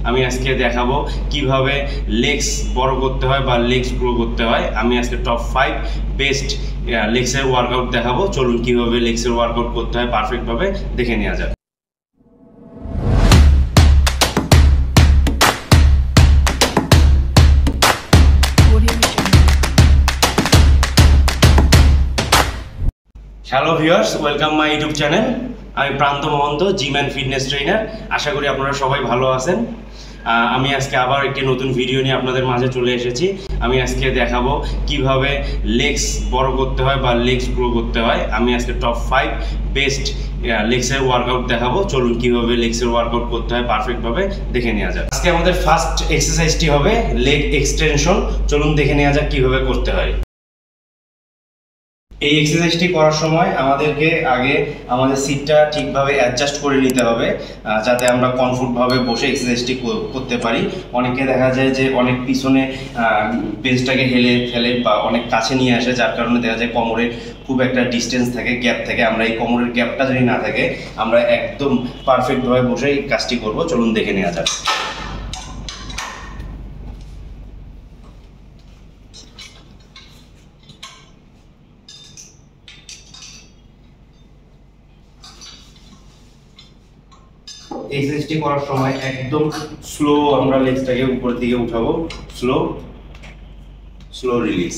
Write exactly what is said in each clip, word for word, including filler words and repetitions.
আমি আজকে দেখাবো কিভাবে লেগস বড় করতে হয় বা লেগস গ্রো করতে হয়। আমি আজকে টপ ফাইভ বেস্ট লেগসের ওয়ার্কআউট দেখাবো। চলুন কিভাবে লেগসের ওয়ার্কআউট করতে হয় পারফেক্টভাবে দেখে নেওয়া যাক। Hello viewers, welcome my YouTube channel. আমি Pranta Mahanta, gym and fitness trainer. আশা করি আপনারা সবাই ভালো আছেন। আমি আজকে আবার একটি নতুন ভিডিও নিয়ে আপনাদের মাঝে চলে এসেছি। আমি আজকে দেখাবো কিভাবে লেগস বড় করতে হয় বা লেগস গ্রো করতে হয়। আমি আজকে টপ ফাইভ বেস্ট লেগসের ওয়ার্কআউট দেখাবো। চলুন কিভাবে লেগসের ওয়ার্কআউট করতে হয় পারফেক্টভাবে দেখে নেওয়া যাক। আজকে আমাদের ফার্স্ট এক্সারসাইজটি হবে লেগ এক্সটেনশন। চলুন দেখে নেওয়া যাক কিভাবে করতে হয়। এই এক্সারসাইজটি করার সময় আমাদেরকে আগে আমাদের সিটটা ঠিকভাবে অ্যাডজাস্ট করে নিতে হবে, যাতে আমরা কমফোর্টভাবে বসে এক্সারসাইজটি করতে পারি। অনেকে দেখা যায় যে অনেক পিছনে বেঞ্চটাকে হেলে ফেলে বা অনেক কাছে নিয়ে আসে, যার কারণে দেখা যায় কোমরে খুব একটা ডিস্টেন্স থাকে, গ্যাপ থাকে। আমরা এই কোমরের গ্যাপটা যদি না থাকে, আমরা একদম পারফেক্টভাবে বসে এই কাজটি করবো। চলুন দেখে নেওয়া যাক। এক্সারসাইজটি করার সময় একদম স্লো আমরা লেগসটাকে উপরের দিকে উঠাবো। Slow slow release,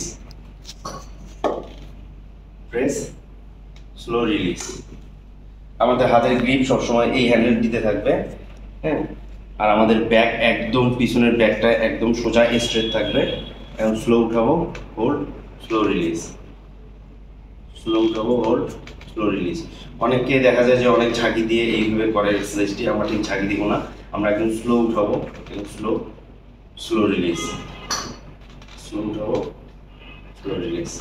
press, slow release. আমাদের হাতের গ্রিপ সবসময় এই হ্যান্ডেলটিতে থাকবে, হ্যাঁ। আর আমাদের ব্যাক একদম পিছনের ব্যাকটা একদম সোজা স্ট্রেট থাকবে। এখন স্লো উঠাবো, হোল্ড, স্লো রিলিজ, স্লো উঠাবো, হোল্ড, স্লো রিলিজ। অনেককে দেখা যায় যে অনেক ঝাঁকি দিয়ে এইভাবে করে এক্সারসাইজটি। আমরা ঠিক ঝাঁকি দিব না, আমরা একদম স্লো উঠাবো, স্লো স্লো রিলিজ, স্লো উঠাবো, স্লো রিলিজ।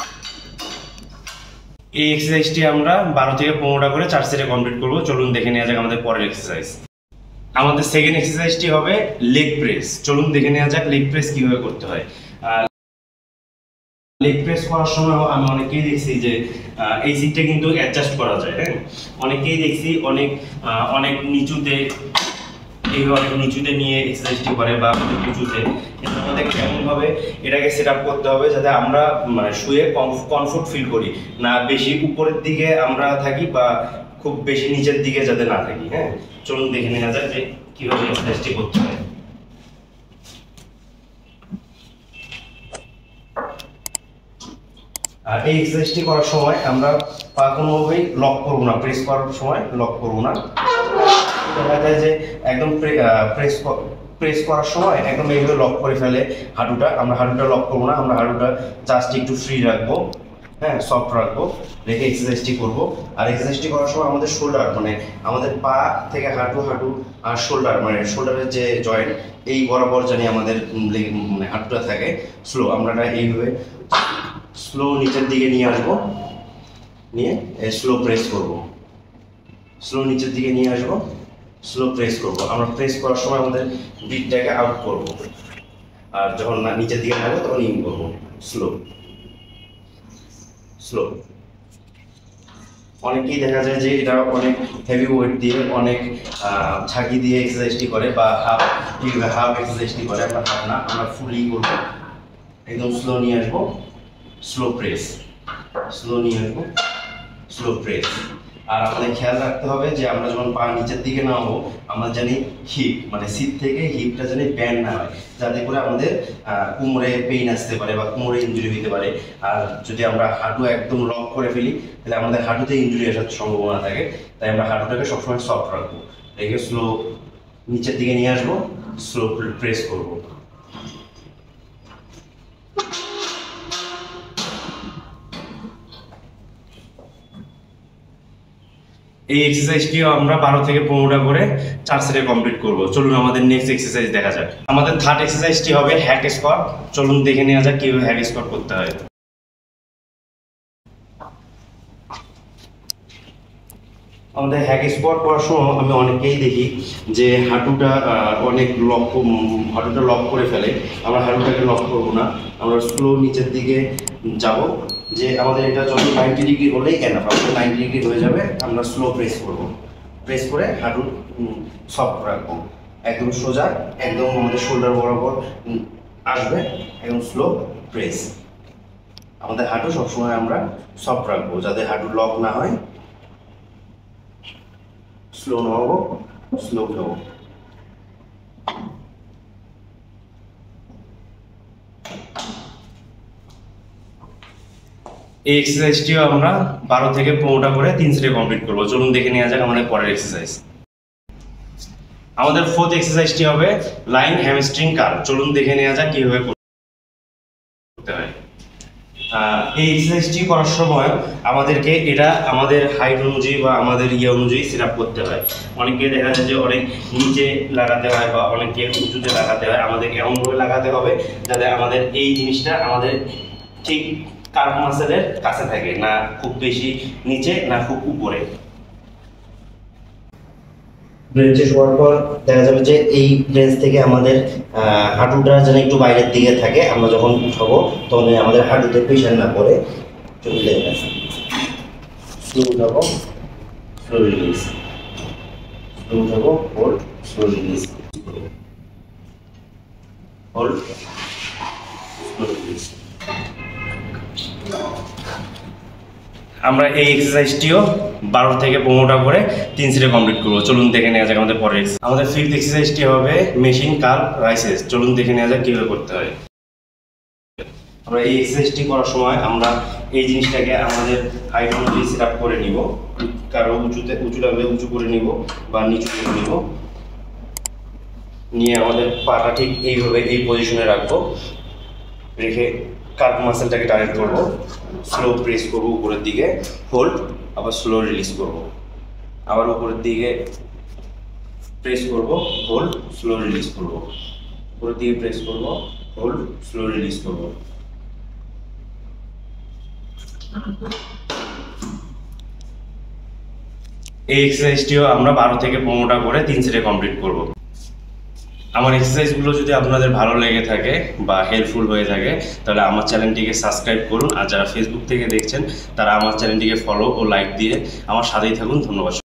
এই এক্সারসাইজটি আমরা বারো থেকে পনেরোটা করে চার সেটে কমপ্লিট করবো। চলুন দেখে নেওয়া যাক আমাদের পরের এক্সারসাইজ। আমাদের সেকেন্ড এক্সারসাইজটি হবে লেগ প্রেস। চলুন দেখে নেওয়া যাক লেগ প্রেস কিভাবে করতে হয়। লেগ প্রেস করার সময় আমি অনেকেই দেখছি যে এই সিটটা কিন্তু অ্যাডজাস্ট করা যায়, হ্যাঁ। অনেকেই দেখছি অনেক অনেক নিচুতে, এইভাবে অনেক নিচুতে নিয়ে এক্সারসাইজটি করে বা উঁচুতে। কিন্তু আমাদের কেমনভাবে এটাকে সেট আপ করতে হবে যাতে আমরা মানে শুয়ে কমফোর্ট ফিল করি, না বেশি উপরের দিকে আমরা থাকি বা খুব বেশি নিচের দিকে যাতে না থাকি, হ্যাঁ। চলুন দেখে নেওয়া যায় যে কীভাবে এক্সারসাইজটি করতে হয়। আর এই এক্সারসাইজটি করার সময় আমরা পা কোনোভাবেই লক করবো না, প্রেস করার সময় লক করবো না। দেখা যায় যে একদম প্রেস প্রেস করার সময় একদম এইভাবে লক করে ফেলে হাঁটুটা। আমরা হাঁটুটা লক করবো না, আমরা হাঁটুটা জাস্ট একটু ফ্রি রাখবো, হ্যাঁ, সফট রাখবো, রেখে এক্সারসাইজটি করবো। আর এক্সারসাইজটি করার সময় আমাদের শোল্ডার মানে আমাদের পা থেকে হাঁটু হাঁটু আর শোল্ডার মানে শোল্ডারের যে জয়েন্ট, এই বরাবর জানি আমাদের মানে হাঁটুটা থাকে। স্লো আমরা এইভাবে স্লো নিচের দিকে নিয়ে আসবো, নিয়ে স্লো প্রেস করব, স্লো নিচের দিকে নিয়ে আসবো, স্লো প্রেস করব। আমরা প্রেস করার সময় আমাদের বিটটাকে আউট করব, আর যখন না নিচের দিকে যাবো তখন ইন করবো। Slow slow. অনেকেই দেখা যায় যে এটা অনেক হেভি ওয়েট দিয়ে অনেক ঝাঁকি দিয়ে এক্সারসাইজটি করে বা হাফ হাফ এক্সারসাইজটি করে। আমরা হাফ না, আমরা ফুলি করবো। একদম স্লো নিয়ে আসবো, স্লো প্রেস, স্লো নিয়ে আসবো, স্লো প্রেস। আর আমাদের খেয়াল রাখতে হবে যে আমরা যখন পা নিচের দিকে নামাবো, আমরা জানি হিপ মানে সিট থেকে হিপটা জানি ব্যান্ড না হয়, যাতে করে আমাদের কোমরে পেইন আসতে পারে বা কোমরে ইনজুরি হতে পারে। আর যদি আমরা হাঁটু একদম লক করে ফেলি, তাহলে আমাদের হাঁটুতে ইনজুরি আসার সম্ভাবনা থাকে। তাই আমরা হাঁটুটাকে সবসময় সফট রাখবো, রেখে স্লো নিচের দিকে নিয়ে আসবো, স্লো প্রেস করবো। এই এক্সারসাইজটিও আমরা বারো থেকে পনেরোটা করে চার সেটে কমপ্লিট করবো। চলুন আমাদের নেক্সট এক্সারসাইজ দেখা যাক। আমাদের থার্ড এক্সারসাইজটি হবে হ্যাক স্কোয়াট। চলুন দেখে নেওয়া যাক কীভাবে হ্যাক স্কোয়াট করতে হয়। আমাদের হ্যাক স্কোয়াট করার সময় আমি অনেকেই দেখি যে হাঁটুটা অনেক লক হাঁটুটা লক করে ফেলে। আমরা হাঁটুটাকে লক করবো না, আমরা স্লো নিচের দিকে যাব, যে আমাদের এটা যত নাইনটি ডিগ্রি হলেই এনাফ। আমাদের নাইনটি ডিগ্রি হয়ে যাবে, আমরা স্লো প্রেস করব, প্রেস করে হাঁটু সফট রাখবো, একদম সোজা, একদম আমাদের শোল্ডার বরাবর আসবে, একদম স্লো প্রেস। আমাদের হাঁটু সবসময় আমরা সফট রাখবো যাতে হাঁটু লক না হয়। স্লো নামাবো, স্লো উঠাবো। এই এক্সারসাইজটিও আমরা বারো থেকে পনেরোটা করে তিন সেটে কমপ্লিট করবো। চলুন দেখে নেওয়া যাক আমাদের পরের এক্সারসাইজ। আমাদের ফোর্থ এক্সারসাইজটি হবে লাইন হ্যামস্ট্রিং কার্ল। চলুন দেখে নেওয়া যাক কিভাবে করতে হয়। এই এক্সারসাইজটি করার সময় আমাদেরকে এটা আমাদের হাইট অনুযায়ী বা আমাদের ইয়ে অনুযায়ী সেট আপ করতে হয়। অনেকে দেখা যায় যে অনেক নিচে লাগাতে হয় বা অনেকে উঁচুতে লাগাতে হয়। আমাদেরকে এমনভাবে লাগাতে হবে যাতে আমাদের এই জিনিসটা আমাদের ঠিক কার্ভ মাসেলের কাছে থাকে, না খুব বেশি নিচে না খুব উপরে। ব্রেঞ্চে শোয়ার পর দেখা যাবে যে এই ব্রেঞ্চ থেকে আমাদের হাঁটুটা যেন একটু বাইরের দিকে থাকে। আমরা যখন উঠাবো তখন আমাদের হাঁটুতে প্রেশার না পড়ে। চলে যাবে, স্লো উঠাবো, স্লো রিলিজ, স্লো উঠাবো, hold, slow release, hold, slow release. আমরা এই এক্সারসাইজটিও বারো থেকে পনেরোটা করে তিন সেটে কমপ্লিট করবো। চলুন দেখে নেওয়া যাক আমাদের পরের। আমাদের ফিফথ এক্সারসাইজটি হবে মেশিন কার্ল রাইসেস। চলুন দেখে নেওয়া যাক কীভাবে করতে হয়। আমরা এই এক্সারসাইজটি করার সময় আমরা এই জিনিসটাকে আমাদের হাইট অনুযায়ী সেট আপ করে নিব। কারো উঁচুতে উঁচু লাগলে উঁচু করে নিব বা নিচু করে নিব। নিয়ে আমাদের পাটা ঠিক এইভাবে এই পজিশনে রাখবো, রেখে কার্ভ মাসেলটাকে টাইট করব, স্লো প্রেস করব উপরের দিকে, হোল্ড, আবার স্লো রিলিজ করব, আবার উপরের দিকে প্রেস করব, হোল্ড, স্লো রিলিজ করব, উপরের দিকে প্রেস করব, হোল্ড, স্লো রিলিজ করব। এই এক্সারসাইজটিও আমরা বারো থেকে পনেরোটা করে তিন সেটে কমপ্লিট করব। আমার এক্সারসাইজগুলো যদি আপনাদের ভালো লেগে থাকে বা হেল্পফুল হয়ে থাকে তাহলে আমার চ্যানেলটিকে সাবস্ক্রাইব করুন। আর যারা ফেসবুক থেকে দেখছেন তারা আমার চ্যানেলটিকে ফলো ও লাইক দিয়ে আমার সাথেই থাকুন। ধন্যবাদ।